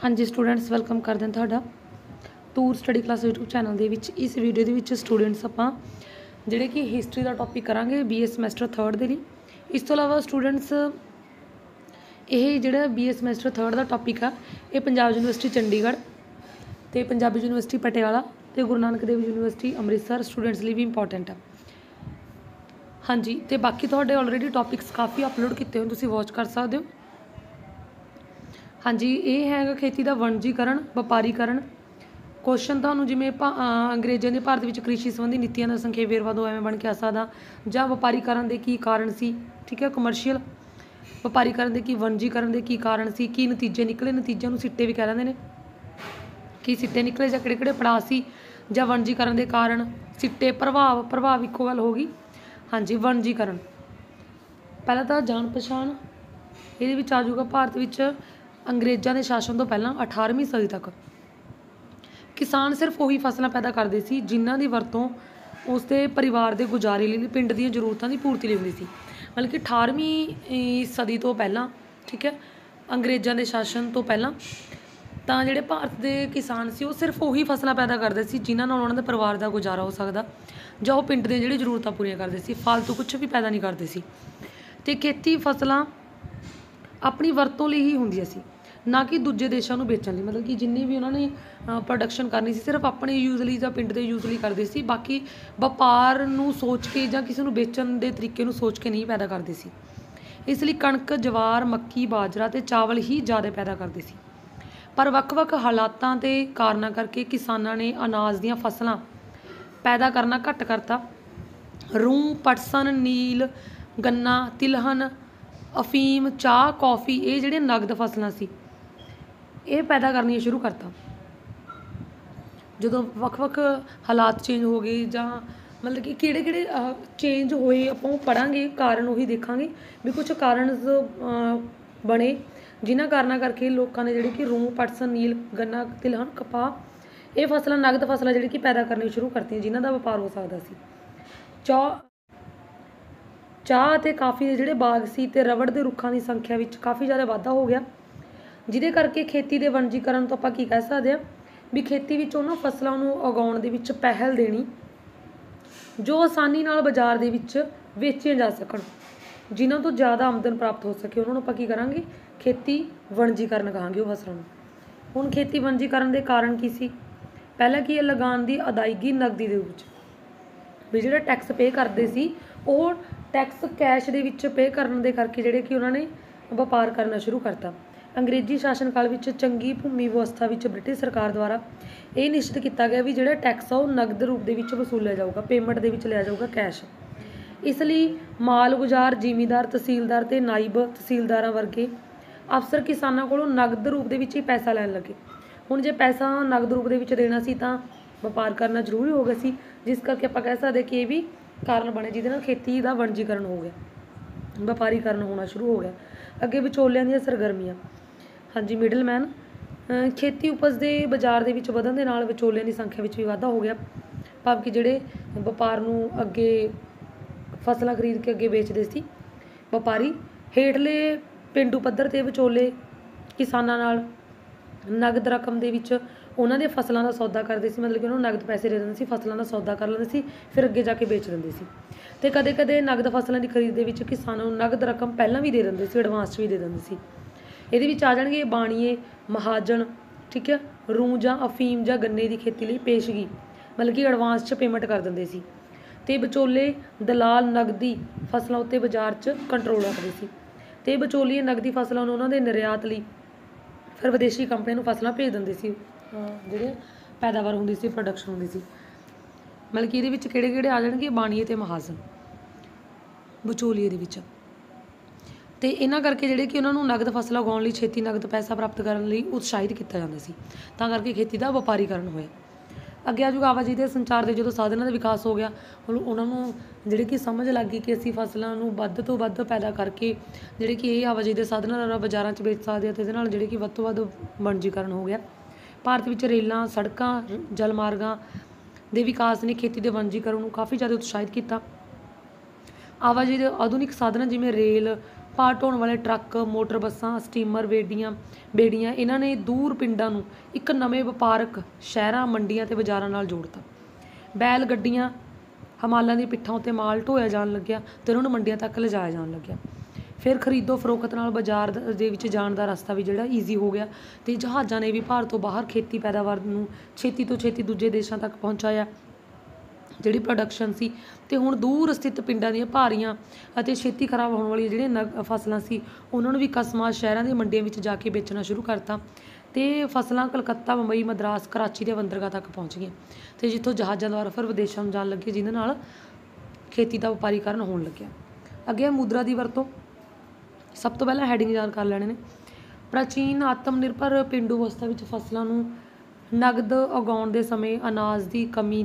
हाँ जी students welcome करते हैं तुहाडा tour study class YouTube channel दे विच। इस वीडियो दे विच स्टूडेंट्स आपां जिहड़े कि हिस्टरी का टॉपिक करांगे BA समैसटर 3rd दे लई। इस तो इलावा स्टूडेंट्स ये जिहड़ा BA समैसटर 3rd का टॉपिक आ ये पंजाब यूनिवर्सिटी चंडीगढ़ ते पंजाबी यूनिवर्सिटी पटियाला ते गुरु नानक देव यूनिवर्सिटी अमृतसर स्टूडेंट्स लिए भी इंपॉर्टेंट है। हाँ जी, तो बाकी तुहाडे ऑलरेडी टॉपिक्स काफ़ी अपलोड किए हुए तुसीं वॉच कर सकते हो। हाँ जी, ये है खेती का वणजीकरण व्यापारीकरण। क्वेश्चन तुहानूं जिवें अंग्रेज़ों ने भारत में कृषि संबंधी नीतियां का संखेप वेरवा दो एवें बन के आ सकदा, जां व्यापारीकरण के की कारण सी। ठीक है, कमर्शियल व्यापारीकरण के की वणजीकरण के की कारण सी, की नतीजे निकले। नतीजों नूं सिੱਟੇ भी कह लैंदे ने कि सिੱਟੇ निकले जां किहड़े किहड़े पड़ाਅ सी, जां वणजीकरण के कारण सिੱਟੇ प्रभाव इक्को गल हो गई। हाँ जी, वणजीकरण पहला तो जान पछाण ये आ जाऊगा। भारत विच अंग्रेज़ों के शासन तो पहला 18वीं सदी तक किसान सिर्फ उही फसलां पैदा करते सी जिन्हां दी वरतों उसके परिवार के गुजारे लिए पिंड दी जरूरतों की पूर्ति ਲਈ ਹੁੰਦੀ ਸੀ। मतलब कि 18वीं सदी तो पहला, ठीक है, अंग्रेज़ों के शासन तो पहला ਤਾਂ ਜਿਹੜੇ ਭਾਰਤ ਦੇ किसान ਸੀ ਉਹ सिर्फ ਉਹੀ फसलां पैदा ਕਰਦੇ ਸੀ ਜਿਨ੍ਹਾਂ ਨਾਲ ਉਹਨਾਂ ਦੇ ਪਰਿਵਾਰ ਦਾ ਗੁਜ਼ਾਰਾ ਹੋ ਸਕਦਾ, ਜਾਂ ਉਹ ਪਿੰਡ ਦੀਆਂ ਜਿਹੜੀ ਜ਼ਰੂਰਤਾਂ ਪੂਰੀਆਂ ਕਰਦੇ ਸੀ, ਫालतू ਕੁਛ ਵੀ ਪੈਦਾ ਨਹੀਂ ਕਰਦੇ ਸੀ। ਤੇ ਖੇਤੀ ਫਸਲਾਂ ਆਪਣੀ ਵਰਤੋਂ ਲਈ ਹੀ ਹੁੰਦੀਆਂ ਸੀ, ਨਾ ਕਿ ਦੂਜੇ ਦੇਸ਼ਾਂ ਨੂੰ ਵੇਚਣ ਲਈ। मतलब कि ਜਿੰਨੀ ਵੀ ਉਹਨਾਂ ਨੇ ਪ੍ਰੋਡਕਸ਼ਨ ਕਰਨੀ ਸੀ ਸਿਰਫ ਆਪਣੇ ਯੂਜ਼ ਲਈ ਜਾਂ ਪਿੰਡ ਦੇ ਯੂਜ਼ ਲਈ ਕਰਦੇ ਸੀ, ਬਾਕੀ ਵਪਾਰ ਨੂੰ ਸੋਚ ਕੇ ਜਾਂ ਕਿਸੇ ਨੂੰ ਵੇਚਣ ਦੇ ਤਰੀਕੇ ਨੂੰ ਸੋਚ ਕੇ ਨਹੀਂ ਪੈਦਾ ਕਰਦੇ ਸੀ। ਇਸ ਲਈ ਕਣਕ, ਜਵਾਰ, ਮੱਕੀ, ਬਾਜਰਾ ਤੇ ਚਾਵਲ ਹੀ ਜ਼ਿਆਦਾ ਪੈਦਾ ਕਰਦੇ ਸੀ। पर ਵੱਖ-ਵੱਖ ਹਾਲਾਤਾਂ ਤੇ ਕਾਰਨਾਂ ਕਰਕੇ ਕਿਸਾਨਾਂ ਨੇ ਅਨਾਜ ਦੀਆਂ ਫਸਲਾਂ ਪੈਦਾ ਕਰਨਾ ਘੱਟ ਕਰਤਾ। रूं, पटसन, नील, गन्ना, तिलहन, अफीम, चाह, कॉफ़ी ये जिहड़े नगद फसलां सी ये पैदा करनी शुरू करता। जदों ਵੱਖ-ਵੱਖ हालात चेंज हो गए जां मतलब कि किहड़े-किहड़े चेंज होए आपां ओह पढ़ांगे, कारण उही देखांगे भी कुछ कारण बने जिन्हां कारणों करके लोगों ने जिहड़ी कि रूं, पटसन, नील, गन्ना, तिलहन, कपाह ये फसलां नगद फसलां जिहड़ी कि पैदा करनी शुरू करतीआं जिन्हां दा व्यापार हो सकदा सी। चाह ते काफ़ी दे जिहड़े बाग सी ते रबड़ दे रुੱਖਾਂ ਦੀ संख्या ਵਿੱਚ काफ़ी ज़्यादा वाधा हो गया, ਜਿਹਦੇ ਕਰਕੇ खेती ਦੇ ਵਣਜੀਕਰਨ ਤੋਂ ਆਪਾਂ ਕੀ ਕਹਿ ਸਕਦੇ ਹਾਂ ਵੀ खेती ਵਿੱਚ ਉਹਨਾਂ ਫਸਲਾਂ ਨੂੰ ਉਗਾਉਣ ਦੇ ਵਿੱਚ ਪਹਿਲ ਦੇਣੀ ਜੋ ਆਸਾਨੀ ਨਾਲ ਬਾਜ਼ਾਰ ਦੇ ਵਿੱਚ ਵੇਚੀਆਂ ਜਾ ਸਕਣ, ਜਿਨ੍ਹਾਂ ਤੋਂ ਜ਼ਿਆਦਾ ਆਮਦਨ ਪ੍ਰਾਪਤ ਹੋ ਸਕੇ, ਉਹਨਾਂ ਨੂੰ ਆਪਾਂ ਕੀ ਕਰਾਂਗੇ खेती ਵਣਜੀਕਰਨ ਕਹਾਂਗੇ ਉਹ ਫਸਲਾਂ ਨੂੰ। ਹੁਣ खेती ਵਣਜੀਕਰਨ ਦੇ ਕਾਰਨ ਕੀ ਸੀ? ਪਹਿਲਾਂ ਕੀ ਲਗਾਨ ਦੀ ਅਦਾਇਗੀ ਨਗਦੀ ਦੇ ਵਿੱਚ ਵੀ ਜਿਹੜਾ ਟੈਕਸ ਪੇ ਕਰਦੇ ਸੀ ਉਹ ਟੈਕਸ ਕੈਸ਼ ਦੇ ਵਿੱਚ ਪੇ ਕਰਨ ਦੇ ਕਰਕੇ ਜਿਹੜੇ ਕਿ ਉਹਨਾਂ ਨੇ ਵਪਾਰ ਕਰਨਾ ਸ਼ੁਰੂ ਕਰਤਾ। ਅੰਗਰੇਜ਼ੀ ਸ਼ਾਸਨ ਕਾਲ ਵਿੱਚ ਚੰਗੀ ਭੂਮੀ ਵਿਵਸਥਾ ਵਿੱਚ ਬ੍ਰਿਟਿਸ਼ ਸਰਕਾਰ ਦੁਆਰਾ ਇਹ ਨਿਸ਼ਚਿਤ ਕੀਤਾ ਗਿਆ ਵੀ ਜਿਹੜਾ ਟੈਕਸ ਆ ਉਹ ਨਗਦ ਰੂਪ ਦੇ ਵਿੱਚ ਵਸੂਲਿਆ ਜਾਊਗਾ, ਪੇਮੈਂਟ ਦੇ ਵਿੱਚ ਲਿਆ ਜਾਊਗਾ ਕੈਸ਼। ਇਸ ਲਈ ਮਾਲ ਗੁਜ਼ਾਰ, ਜ਼ਿਮੀਂਦਾਰ, ਤਹਿਸੀਲਦਾਰ ਤੇ ਨਾਇਬ ਤਹਿਸੀਲਦਾਰਾਂ ਵਰਗੇ ਅਫਸਰ ਕਿਸਾਨਾਂ ਕੋਲੋਂ ਨਗਦ ਰੂਪ ਦੇ ਵਿੱਚ ਹੀ ਪੈਸਾ ਲੈਣ ਲੱਗੇ। ਹੁਣ ਜੇ ਪੈਸਾ ਨਗਦ ਰੂਪ ਦੇ ਵਿੱਚ ਦੇਣਾ ਸੀ ਤਾਂ ਵਪਾਰ ਕਰਨਾ ਜ਼ਰੂਰੀ ਹੋ ਗਿਆ ਸੀ, ਜਿਸ ਕਰਕੇ ਆਪਾਂ ਕਹਿ ਸਕਦੇ ਕਿ ਇਹ ਵੀ ਕਾਰਨ ਬਣੇ ਜਿਹਦੇ ਨਾਲ ਖੇਤੀ ਦਾ ਵਣਜੀਕਰਨ ਹੋ ਗਿਆ, ਵਪਾਰੀਕਰਨ ਹੋਣਾ ਸ਼ੁਰੂ ਹੋ ਗਿਆ। ਅੱਗੇ ਵਿਚੋਲਿਆਂ ਦੀਆਂ ਸਰਗਰਮੀਆਂ। ਹਾਂਜੀ, ਮਿਡਲਮੈਨ ਖੇਤੀ ਉਪਜ ਦੇ ਬਾਜ਼ਾਰ ਦੇ ਵਿੱਚ ਵਧਣ ਦੇ ਨਾਲ ਵਿਚੋਲਿਆਂ ਦੀ ਸੰਖਿਆ ਵਿੱਚ ਵੀ ਵਾਧਾ ਹੋ ਗਿਆ, ਭਾਵ ਕਿ ਜਿਹੜੇ ਵਪਾਰ ਨੂੰ ਅੱਗੇ ਫਸਲਾਂ ਖਰੀਦ ਕੇ ਅੱਗੇ ਵੇਚਦੇ ਸੀ ਵਪਾਰੀ। ਹੇਠਲੇ ਪੇਂਡੂ ਪੱਧਰ 'ਤੇ ਵਿਚੋਲੇ ਕਿਸਾਨਾਂ ਨਾਲ ਨਗਦ ਰਕਮ ਦੇ ਵਿੱਚ ਉਹਨਾਂ ਦੀਆਂ ਫਸਲਾਂ ਦਾ ਸੌਦਾ ਕਰਦੇ ਸੀ, ਮਤਲਬ ਕਿ ਉਹਨਾਂ ਨੂੰ ਨਗਦ ਪੈਸੇ ਦੇ ਦਿੰਦੇ ਸੀ, ਫਸਲਾਂ ਦਾ ਸੌਦਾ ਕਰ ਲੈਂਦੇ ਸੀ, ਫਿਰ ਅੱਗੇ ਜਾ ਕੇ ਵੇਚ ਦਿੰਦੇ ਸੀ। ਅਤੇ ਕਦੇ ਕਦੇ ਨਗਦ ਫਸਲਾਂ ਦੀ ਖਰੀਦ ਦੇ ਵਿੱਚ ਕਿਸਾਨਾਂ ਨੂੰ ਨਗਦ ਰਕਮ ਪਹਿਲਾਂ ਵੀ ਦੇ ਦਿੰਦੇ ਸੀ, ਐਡਵਾਂਸ 'ਚ ਵੀ ਦੇ ਦਿੰਦੇ ਸੀ। ਇਹਦੇ ਵਿੱਚ ਆ ਜਾਣਗੇ ਬਾਣੀਏ, ਮਹਾਜਨ, ਠੀਕ ਹੈ, रूं ਜਾਂ ਅਫੀਮ ਜਾਂ ਗੰਨੇ ਦੀ ਖੇਤੀ ਲਈ ਪੇਸ਼ਗੀ, ਮਤਲਬ ਕਿ ਐਡਵਾਂਸ 'ਚ ਪੇਮੈਂਟ ਕਰ ਦਿੰਦੇ ਸੀ। ਅਤੇ ਵਿਚੋਲੇ ਦਲਾਲ ਨਗਦੀ ਫਸਲਾਂ ਉੱਤੇ ਬਾਜ਼ਾਰ 'ਚ ਕੰਟਰੋਲ ਰੱਖਦੇ ਸੀ, ਅਤੇ ਵਿਚੋਲੀਏ ਨਗਦੀ ਫਸਲਾਂ ਨੂੰ ਉਹਨਾਂ ਦੇ ਨਿਰਯਾਤ ਲਈ ਫਿਰ ਵਿਦੇਸ਼ੀ ਕੰਪਨੀਆਂ ਨੂੰ ਫਸਲਾਂ ਭੇਜ ਦਿੰਦੇ ਸੀ, ਜਿਹੜੇ ਪੈਦਾਵਾਰ ਹੁੰਦੀ ਸੀ, ਪ੍ਰੋਡਕਸ਼ਨ ਹੁੰਦੀ ਸੀ। ਮਤਲਬ ਕਿ ਇਹਦੇ ਵਿੱਚ ਕਿਹੜੇ ਕਿਹੜੇ ਆ ਜਾਣਗੇ ਬਾਣੀਏ ਅਤੇ ਮਹਾਜਨ ਵਿਚੋਲੀਏ ਦੇ ਵਿੱਚ। ਅਤੇ ਇਹਨਾਂ ਕਰਕੇ ਜਿਹੜੇ ਕਿ ਉਹਨਾਂ ਨੂੰ ਨਗਦ ਫਸਲਾਂ ਉਗਾਉਣ ਲਈ ਛੇਤੀ ਨਗਦ ਪੈਸਾ ਪ੍ਰਾਪਤ ਕਰਨ ਲਈ ਉਤਸ਼ਾਹਿਤ ਕੀਤਾ ਜਾਂਦਾ ਸੀ, ਤਾਂ ਕਰਕੇ ਖੇਤੀ ਦਾ ਵਪਾਰੀਕਰਨ ਹੋਇਆ। ਅੱਗੇ ਆ ਜਾਊਗਾ ਆਵਾਜਾਈ ਦੇ ਸੰਚਾਰ ਦੇ ਜਦੋਂ ਸਾਧਨਾਂ ਦਾ ਵਿਕਾਸ ਹੋ ਗਿਆ, ਹੁਣ ਉਹਨਾਂ ਨੂੰ ਜਿਹੜੇ ਕਿ ਸਮਝ ਲੱਗ ਗਈ ਕਿ ਅਸੀਂ ਫਸਲਾਂ ਨੂੰ ਵੱਧ ਤੋਂ ਵੱਧ ਪੈਦਾ ਕਰਕੇ ਜਿਹੜੇ ਕਿ ਇਹ ਆਵਾਜਾਈ ਦੇ ਸਾਧਨਾਂ ਨਾਲ ਬਾਜ਼ਾਰਾਂ 'ਚ ਵੇਚ ਸਕਦੇ ਆ, ਅਤੇ ਇਹਦੇ ਨਾਲ ਜਿਹੜੇ ਕਿ ਵੱਧ ਤੋਂ ਵੱਧ ਵਣਜੀਕਰਨ ਹੋ ਗਿਆ। ਭਾਰਤ ਵਿੱਚ ਰੇਲਾਂ, ਸੜਕਾਂ, ਜਲ ਮਾਰਗਾਂ ਦੇ ਵਿਕਾਸ ਨੇ ਖੇਤੀ ਦੇ ਵਣਜੀਕਰਨ ਨੂੰ ਕਾਫੀ ਜ਼ਿਆਦਾ ਉਤਸ਼ਾਹਿਤ ਕੀਤਾ। ਆਵਾਜਾਈ ਦੇ ਆਧੁਨਿਕ ਸਾਧਨਾਂ ਜਿਵੇਂ ਰੇਲ, ਭਾਰ ਢੋਣ ਵਾਲੇ ਟਰੱਕ, ਮੋਟਰ ਬੱਸਾਂ, ਸਟੀਮਰ, ਬੇੜੀਆਂ ਇਹਨਾਂ ਨੇ ਦੂਰ ਪਿੰਡਾਂ ਨੂੰ ਇੱਕ ਨਵੇਂ ਵਪਾਰਕ ਸ਼ਹਿਰਾਂ, ਮੰਡੀਆਂ ਅਤੇ ਬਾਜ਼ਾਰਾਂ ਨਾਲ ਜੋੜਤਾ। ਬੈਲ ਗੱਡੀਆਂ, ਹਮਾਲਾਂ ਦੀਆਂ ਪਿੱਠਾਂ ਉੱਤੇ ਮਾਲ ਢੋਇਆ ਜਾਣ ਲੱਗਿਆ ਅਤੇ ਉਹਨਾਂ ਨੂੰ ਮੰਡੀਆਂ ਤੱਕ ਲਿਜਾਇਆ ਜਾਣ ਲੱਗਿਆ। ਫਿਰ ਖਰੀਦੋ ਫਰੋਖਤ ਨਾਲ ਬਾਜ਼ਾਰ ਦੇ ਵਿੱਚ ਜਾਣ ਦਾ ਰਸਤਾ ਵੀ ਜਿਹੜਾ ਈਜ਼ੀ ਹੋ ਗਿਆ ਅਤੇ ਜਹਾਜ਼ਾਂ ਨੇ ਵੀ ਭਾਰਤ ਤੋਂ ਬਾਹਰ ਖੇਤੀ ਪੈਦਾਵਾਰ ਨੂੰ ਛੇਤੀ ਤੋਂ ਛੇਤੀ ਦੂਜੇ ਦੇਸ਼ਾਂ ਤੱਕ ਪਹੁੰਚਾਇਆ ਜਿਹੜੀ ਪ੍ਰੋਡਕਸ਼ਨ ਸੀ। ਅਤੇ ਹੁਣ ਦੂਰ ਸਥਿਤ ਪਿੰਡਾਂ ਦੀਆਂ ਭਾਰੀਆਂ ਅਤੇ ਛੇਤੀ ਖਰਾਬ ਹੋਣ ਵਾਲੀਆਂ ਜਿਹੜੀਆਂ ਫਸਲਾਂ ਸੀ ਉਹਨਾਂ ਨੂੰ ਵੀ ਕਸਮਾਂ, ਸ਼ਹਿਰਾਂ ਦੀਆਂ ਮੰਡੀਆਂ ਵਿੱਚ ਜਾ ਕੇ ਵੇਚਣਾ ਸ਼ੁਰੂ ਕਰਤਾ ਅਤੇ ਫਸਲਾਂ ਕਲਕੱਤਾ, ਮੁੰਬਈ, ਮਦਰਾਸ, ਕਰਾਚੀ ਦੇ ਬੰਦਰਗਾਹ ਤੱਕ ਪਹੁੰਚ ਗਈਆਂ ਅਤੇ ਜਿੱਥੋਂ ਜਹਾਜ਼ਾਂ ਦੁਆਰਾ ਫਿਰ ਵਿਦੇਸ਼ਾਂ ਨੂੰ ਜਾਣ ਲੱਗੇ, ਜਿਹਦੇ ਨਾਲ ਖੇਤੀ ਦਾ ਵਪਾਰੀਕਰਨ ਹੋਣ ਲੱਗਿਆ। ਅੱਗੇ ਮੁਦਰਾ ਦੀ ਵਰਤੋਂ। ਸਭ ਤੋਂ ਪਹਿਲਾਂ ਹੈਡਿੰਗ ਯਾਦ ਕਰ ਲੈਣੇ ਨੇ। ਪ੍ਰਾਚੀਨ ਆਤਮ ਨਿਰਭਰ ਪੇਂਡੂ ਅਵਸਥਾ ਵਿੱਚ ਫਸਲਾਂ ਨੂੰ ਨਗਦ ਉਗਾਉਣ ਦੇ ਸਮੇਂ ਅਨਾਜ ਦੀ ਕਮੀ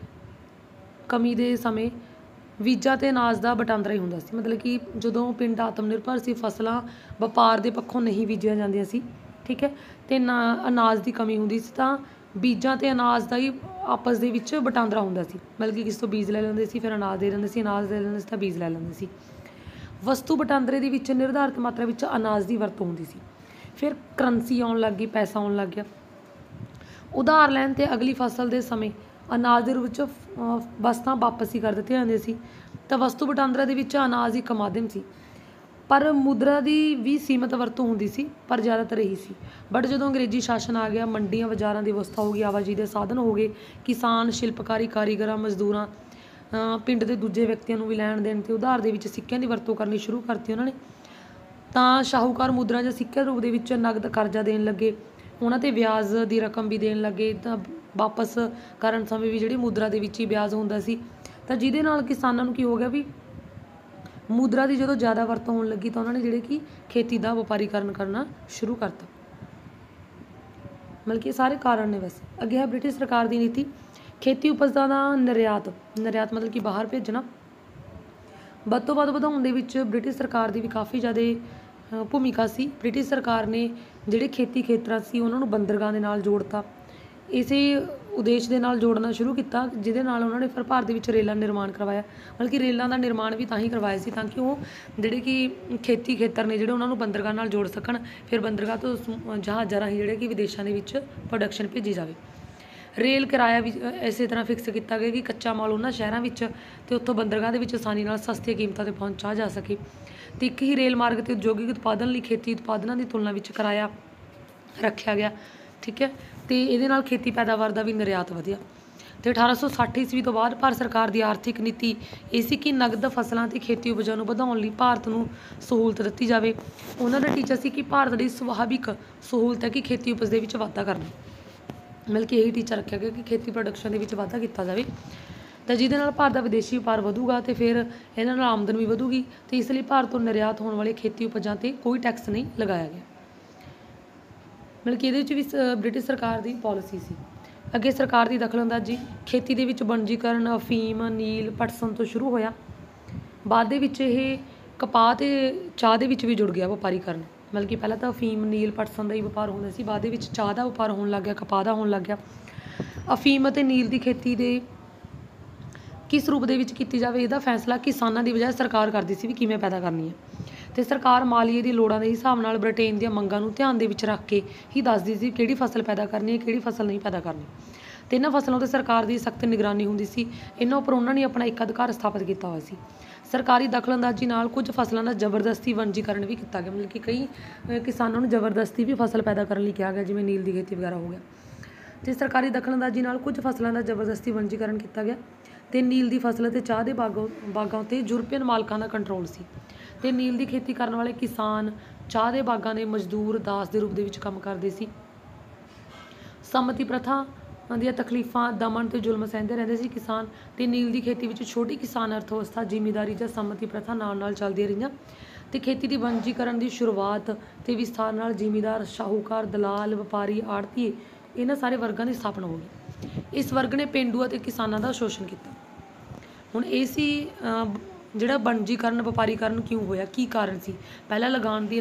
ਦੇ ਸਮੇਂ ਬੀਜਾਂ ਅਤੇ ਅਨਾਜ ਦਾ ਵਟਾਂਦਰਾ ਹੀ ਹੁੰਦਾ ਸੀ। ਮਤਲਬ ਕਿ ਜਦੋਂ ਪਿੰਡ ਆਤਮ ਨਿਰਭਰ ਸੀ, ਫਸਲਾਂ ਵਪਾਰ ਦੇ ਪੱਖੋਂ ਨਹੀਂ ਬੀਜੀਆਂ ਜਾਂਦੀਆਂ ਸੀ, ਠੀਕ ਹੈ, ਅਤੇ ਅਨਾਜ ਦੀ ਕਮੀ ਹੁੰਦੀ ਸੀ ਤਾਂ ਬੀਜਾਂ ਅਤੇ ਅਨਾਜ ਦਾ ਹੀ ਆਪਸ ਦੇ ਵਿੱਚ ਵਟਾਂਦਰਾ ਹੁੰਦਾ ਸੀ। ਮਤਲਬ ਕਿ ਕਿਸੇ ਤੋਂ ਬੀਜ ਲੈ ਲੈਂਦੇ ਸੀ, ਫਿਰ ਅਨਾਜ ਦੇ ਲੈਂਦੇ ਸੀ, ਅਨਾਜ ਦੇ ਲੈਂਦੇ ਸੀ ਤਾਂ ਬੀਜ ਲੈ ਲੈਂਦੇ ਸੀ। ਵਸਤੂ ਵਟਾਂਦਰੇ ਦੇ ਵਿੱਚ ਨਿਰਧਾਰਿਤ ਮਾਤਰਾ ਵਿੱਚ ਅਨਾਜ ਦੀ ਵਰਤੋਂ ਹੁੰਦੀ ਸੀ। ਫਿਰ ਕਰੰਸੀ ਆਉਣ ਲੱਗ ਗਈ, ਪੈਸਾ ਆਉਣ ਲੱਗ ਗਿਆ। ਉਧਾਰ ਲੈਣ 'ਤੇ ਅਗਲੀ ਫਸਲ ਦੇ ਸਮੇਂ ਅਨਾਜ ਦੇ ਰੂਪ ਵਿੱਚ ਵਸਤਾਂ ਵਾਪਸ ਹੀ ਕਰ ਦਿੱਤੀਆਂ ਜਾਂਦੀਆਂ ਸੀ ਤਾਂ ਵਸਤੂ ਵਟਾਂਦਰਾ ਦੇ ਵਿੱਚ ਅਨਾਜ ਇੱਕ ਮਾਧਿਅਮ ਸੀ। ਪਰ ਮੁਦਰਾ ਦੀ ਵੀ ਸੀਮਤ ਵਰਤੋਂ ਹੁੰਦੀ ਸੀ, ਪਰ ਜ਼ਿਆਦਾਤਰ ਇਹੀ ਸੀ। ਬਟ ਜਦੋਂ ਅੰਗਰੇਜ਼ੀ ਸ਼ਾਸਨ ਆ ਗਿਆ, ਮੰਡੀਆਂ, ਬਾਜ਼ਾਰਾਂ ਦੀ ਵਿਵਸਥਾ ਹੋ ਗਈ, ਆਵਾਜਾਈ ਦੇ ਸਾਧਨ ਹੋ ਗਏ, ਕਿਸਾਨ, ਸ਼ਿਲਪਕਾਰੀ, ਕਾਰੀਗਰਾਂ, ਮਜ਼ਦੂਰਾਂ, ਪਿੰਡ ਦੇ ਦੂਜੇ ਵਿਅਕਤੀਆਂ ਨੂੰ ਵੀ ਲੈਣ ਦੇਣ ਅਤੇ ਉਧਾਰ ਦੇ ਵਿੱਚ ਸਿੱਕਿਆਂ ਦੀ ਵਰਤੋਂ ਕਰਨੀ ਸ਼ੁਰੂ ਕਰਤੀ ਉਹਨਾਂ ਨੇ, ਤਾਂ ਸ਼ਾਹੂਕਾਰ ਮੁਦਰਾ ਜਾਂ ਸਿੱਕਿਆਂ ਰੂਪ ਦੇ ਵਿੱਚ ਨਗਦ ਕਰਜ਼ਾ ਦੇਣ ਲੱਗੇ, ਉਹਨਾਂ 'ਤੇ ਵਿਆਜ ਦੀ ਰਕਮ ਵੀ ਦੇਣ ਲੱਗੇ ਤਾਂ ਵਾਪਸ ਕਰਨ ਸਮੇਂ ਵੀ ਜਿਹੜੀ ਮੁਦਰਾ ਦੇ ਵਿੱਚ ਹੀ ਵਿਆਜ ਹੁੰਦਾ ਸੀ। ਤਾਂ ਜਿਹਦੇ ਨਾਲ ਕਿਸਾਨਾਂ ਨੂੰ ਕੀ ਹੋ ਗਿਆ ਵੀ ਮੁਦਰਾ ਦੀ ਜਦੋਂ ਜ਼ਿਆਦਾ ਵਰਤੋਂ ਹੋਣ ਲੱਗੀ ਤਾਂ ਉਹਨਾਂ ਨੇ ਜਿਹੜੇ ਕਿ ਖੇਤੀ ਦਾ ਵਪਾਰੀਕਰਨ ਕਰਨਾ ਸ਼ੁਰੂ ਕਰਤਾ। ਮਤਲਬ ਕਿ ਇਹ ਸਾਰੇ ਕਾਰਨ ਨੇ। ਵੈਸੇ ਅੱਗੇ ਹੈ ਬ੍ਰਿਟਿਸ਼ ਸਰਕਾਰ ਦੀ ਨੀਤੀ। ਖੇਤੀ ਉਪਜਾਂ ਦਾ ਨਿਰਯਾਤ ਮਤਲਬ ਕਿ ਬਾਹਰ ਭੇਜਣਾ ਵੱਧ ਤੋਂ ਵੱਧ ਵਧਾਉਣ ਦੇ ਵਿੱਚ ਬ੍ਰਿਟਿਸ਼ ਸਰਕਾਰ ਦੀ ਵੀ ਕਾਫੀ ਜ਼ਿਆਦਾ ਭੂਮਿਕਾ ਸੀ। ਬ੍ਰਿਟਿਸ਼ ਸਰਕਾਰ ਨੇ ਜਿਹੜੇ ਖੇਤੀ ਖੇਤਰ ਸੀ ਉਹਨਾਂ ਨੂੰ ਬੰਦਰਗਾਹ ਦੇ ਨਾਲ ਜੋੜਤਾ, ਇਸੇ ਉਦੇਸ਼ ਦੇ ਨਾਲ ਜੋੜਨਾ ਸ਼ੁਰੂ ਕੀਤਾ ਜਿਹਦੇ ਨਾਲ ਉਹਨਾਂ ਨੇ ਫਿਰ ਭਾਰਤ ਦੇ ਵਿੱਚ ਰੇਲਾਂ ਨਿਰਮਾਣ ਕਰਵਾਇਆ। ਮਤਲਬ ਕਿ ਰੇਲਾਂ ਦਾ ਨਿਰਮਾਣ ਵੀ ਤਾਂ ਹੀ ਕਰਵਾਇਆ ਸੀ ਤਾਂ ਕਿ ਉਹ ਜਿਹੜੇ ਕਿ ਖੇਤੀ ਖੇਤਰ ਨੇ ਜਿਹੜੇ ਉਹਨਾਂ ਨੂੰ ਬੰਦਰਗਾਹ ਨਾਲ ਜੋੜ ਸਕਣ, ਫਿਰ ਬੰਦਰਗਾਹ ਤੋਂ ਜਹਾਜ਼ਾਂ ਰਾਹੀਂ ਜਿਹੜੇ ਕਿ ਵਿਦੇਸ਼ਾਂ ਦੇ ਵਿੱਚ ਪ੍ਰੋਡਕਸ਼ਨ ਭੇਜੀ ਜਾਵੇ। ਰੇਲ ਕਿਰਾਇਆ ਵੀ ਇਸੇ ਤਰ੍ਹਾਂ ਫਿਕਸ ਕੀਤਾ ਗਿਆ ਕਿ ਕੱਚਾ ਮਾਲ ਉਹਨਾਂ ਸ਼ਹਿਰਾਂ ਵਿੱਚ ਅਤੇ ਉੱਥੋਂ ਬੰਦਰਗਾਹ ਦੇ ਵਿੱਚ ਆਸਾਨੀ ਨਾਲ ਸਸਤੀਆਂ ਕੀਮਤਾਂ 'ਤੇ ਪਹੁੰਚਾਇਆ ਜਾ ਸਕੇ। ਅਤੇ ਇੱਕ ਹੀ ਰੇਲ ਮਾਰਗ 'ਤੇ ਉਦਯੋਗਿਕ ਉਤਪਾਦਨ ਲਈ ਖੇਤੀ ਉਤਪਾਦਨਾਂ ਦੀ ਤੁਲਨਾ ਵਿੱਚ ਕਿਰਾਇਆ ਰੱਖਿਆ ਗਿਆ, ਠੀਕ ਹੈ, ਅਤੇ ਇਹਦੇ ਨਾਲ ਖੇਤੀ ਪੈਦਾਵਾਰ ਦਾ ਵੀ ਨਿਰਯਾਤ ਵਧਿਆ। ਅਤੇ 1860 ਈਸਵੀ ਤੋਂ ਬਾਅਦ ਭਾਰਤ ਸਰਕਾਰ ਦੀ ਆਰਥਿਕ ਨੀਤੀ ਇਹ ਸੀ ਕਿ ਨਗਦ ਫਸਲਾਂ ਅਤੇ ਖੇਤੀ ਉਪਜਾਂ ਨੂੰ ਵਧਾਉਣ ਲਈ ਭਾਰਤ ਨੂੰ ਸਹੂਲਤ ਦਿੱਤੀ ਜਾਵੇ। ਉਹਨਾਂ ਦਾ ਟੀਚਾ ਸੀ ਕਿ ਭਾਰਤ ਦੀ ਸੁਭਾਵਿਕ ਸਹੂਲਤ ਹੈ ਕਿ ਖੇਤੀ ਉਪਜ ਦੇ ਵਿੱਚ ਵਾਧਾ ਕਰਨਾ। ਮਤਲਬ ਕਿ ਇਹੀ ਟੀਚਾ ਰੱਖਿਆ ਗਿਆ ਕਿ ਖੇਤੀ ਪ੍ਰੋਡਕਸ਼ਨ ਦੇ ਵਿੱਚ ਵਾਧਾ ਕੀਤਾ ਜਾਵੇ ਤਾਂ ਜਿਹਦੇ ਨਾਲ ਭਾਰਤ ਦਾ ਵਿਦੇਸ਼ੀ ਵਪਾਰ ਵਧੂਗਾ ਅਤੇ ਫਿਰ ਇਹਨਾਂ ਨਾਲ ਆਮਦਨ ਵੀ ਵਧੂਗੀ ਅਤੇ ਇਸ ਲਈ ਭਾਰਤ ਤੋਂ ਨਿਰਯਾਤ ਹੋਣ ਵਾਲੇ ਖੇਤੀ ਉਪਜਾਂ 'ਤੇ ਕੋਈ ਟੈਕਸ ਨਹੀਂ ਲਗਾਇਆ ਗਿਆ। ਮਤਲਬ ਕਿ ਇਹਦੇ ਵਿੱਚ ਵੀ ਬ੍ਰਿਟਿਸ਼ ਸਰਕਾਰ ਦੀ ਪੋਲਿਸੀ ਸੀ। ਅੱਗੇ ਸਰਕਾਰ ਦੀ ਦਖਲਅੰਦਾਜ਼ੀ। ਖੇਤੀ ਦੇ ਵਿੱਚ ਵਣਜੀਕਰਨ ਅਫੀਮ, ਨੀਲ, ਪਟਸਨ ਤੋਂ ਸ਼ੁਰੂ ਹੋਇਆ। ਬਾਅਦ ਦੇ ਵਿੱਚ ਇਹ ਕਪਾਹ ਅਤੇ ਚਾਹ ਦੇ ਵਿੱਚ ਵੀ ਜੁੜ ਗਿਆ ਵਪਾਰੀਕਰਨ। ਮਤਲਬ ਕਿ ਪਹਿਲਾਂ ਤਾਂ ਅਫੀਮ, ਨੀਲ, ਪਟਸਨ ਦਾ ਹੀ ਵਪਾਰ ਹੁੰਦਾ ਸੀ, ਬਾਅਦ ਦੇ ਵਿੱਚ ਚਾਹ ਦਾ ਵਪਾਰ ਹੋਣ ਲੱਗ ਗਿਆ, ਕਪਾਹ ਦਾ ਹੋਣ ਲੱਗ ਗਿਆ। ਅਫੀਮ ਅਤੇ ਨੀਲ ਦੀ ਖੇਤੀ ਦੇ ਕਿਸ ਰੂਪ ਦੇ ਵਿੱਚ ਕੀਤੀ ਜਾਵੇ ਇਹਦਾ ਫੈਸਲਾ ਕਿਸਾਨਾਂ ਦੀ ਬਜਾਏ ਸਰਕਾਰ ਕਰਦੀ ਸੀ ਵੀ ਕਿਵੇਂ ਪੈਦਾ ਕਰਨੀ ਹੈ। ਅਤੇ ਸਰਕਾਰ ਮਾਲੀਏ ਦੀ ਲੋੜਾਂ ਦੇ ਹਿਸਾਬ ਨਾਲ ਬ੍ਰਿਟੇਨ ਦੀਆਂ ਮੰਗਾਂ ਨੂੰ ਧਿਆਨ ਦੇ ਵਿੱਚ ਰੱਖ ਕੇ ਹੀ ਦੱਸਦੀ ਸੀ ਕਿਹੜੀ ਫਸਲ ਪੈਦਾ ਕਰਨੀ ਹੈ, ਕਿਹੜੀ ਫਸਲ ਨਹੀਂ ਪੈਦਾ ਕਰਨੀ। ਅਤੇ ਇਹਨਾਂ ਫਸਲਾਂ 'ਤੇ ਸਰਕਾਰ ਦੀ ਸਖਤ ਨਿਗਰਾਨੀ ਹੁੰਦੀ ਸੀ। ਇਹਨਾਂ ਉੱਪਰ ਉਹਨਾਂ ਨੇ ਆਪਣਾ ਇੱਕ ਅਧਿਕਾਰ ਸਥਾਪਿਤ ਕੀਤਾ ਹੋਇਆ ਸੀ। ਸਰਕਾਰੀ ਦਖਲਅੰਦਾਜ਼ੀ ਨਾਲ ਕੁਝ ਫਸਲਾਂ ਦਾ ਜ਼ਬਰਦਸਤੀ ਵਣਜੀਕਰਨ ਵੀ ਕੀਤਾ ਗਿਆ। ਮਤਲਬ ਕਿ ਕਈ ਕਿਸਾਨਾਂ ਨੂੰ ਜ਼ਬਰਦਸਤੀ ਵੀ ਫਸਲ ਪੈਦਾ ਕਰਨ ਲਈ ਕਿਹਾ ਗਿਆ, ਜਿਵੇਂ ਨੀਲ ਦੀ ਖੇਤੀ ਵਗੈਰਾ ਹੋ ਗਿਆ। ਅਤੇ ਸਰਕਾਰੀ ਦਖਲਅੰਦਾਜ਼ੀ ਨਾਲ ਕੁਝ ਫਸਲਾਂ ਦਾ ਜ਼ਬਰਦਸਤੀ ਵਣਜੀਕਰਨ ਕੀਤਾ ਗਿਆ ਅਤੇ ਨੀਲ ਦੀ ਫਸਲ ਅਤੇ ਚਾਹ ਦੇ ਬਾਗਾਂ ਉੱਤੇ ਯੂਰਪੀਅਨ ਮਾਲਕਾਂ ਦਾ ਕੰਟਰੋਲ ਸੀ। ਅਤੇ ਨੀਲ ਦੀ ਖੇਤੀ ਕਰਨ ਵਾਲੇ ਕਿਸਾਨ ਚਾਹ ਦੇ ਬਾਗਾਂ ਦੇ ਮਜ਼ਦੂਰ ਦਾਸ ਦੇ ਰੂਪ ਦੇ ਵਿੱਚ ਕੰਮ ਕਰਦੇ ਸੀ। ਸੰਮਤੀ ਪ੍ਰਥਾ ਦੀਆਂ ਤਕਲੀਫਾਂ, ਦਮਨ ਅਤੇ ਜ਼ੁਲਮ ਸਹਿੰਦੇ ਰਹਿੰਦੇ ਸੀ ਕਿਸਾਨ। ਅਤੇ ਨੀਲ ਦੀ ਖੇਤੀ ਵਿੱਚ ਛੋਟੀ ਕਿਸਾਨ ਅਰਥ ਅਵਸਥਾ, ਜ਼ਿਮੀਂਦਾਰੀ ਜਾਂ ਸੰਮਤੀ ਪ੍ਰਥਾ ਨਾਲ ਚੱਲਦੀਆਂ ਰਹੀਆਂ। ਅਤੇ ਖੇਤੀ ਦੀ ਵਣਜੀਕਰਨ ਦੀ ਸ਼ੁਰੂਆਤ ਅਤੇ ਵਿਸਥਾਰ ਨਾਲ ਜ਼ਿਮੀਂਦਾਰ, ਸ਼ਾਹੂਕਾਰ, ਦਲਾਲ, ਵਪਾਰੀ, ਆੜ੍ਹਤੀਏ ਇਹਨਾਂ ਸਾਰੇ ਵਰਗਾਂ ਦੀ ਸਥਾਪਨਾ ਹੋ ਗਈ। ਇਸ ਵਰਗ ਨੇ ਪੇਂਡੂ ਅਤੇ ਕਿਸਾਨਾਂ ਦਾ ਸ਼ੋਸ਼ਣ ਕੀਤਾ। ਹੁਣ ਇਹ ਸੀ ਜਿਹੜਾ ਵਣਜੀਕਰਨ, ਵਪਾਰੀਕਰਨ ਕਿਉਂ ਹੋਇਆ, ਕੀ ਕਾਰਨ ਸੀ। ਪਹਿਲਾਂ ਲਗਾਨ ਦੀ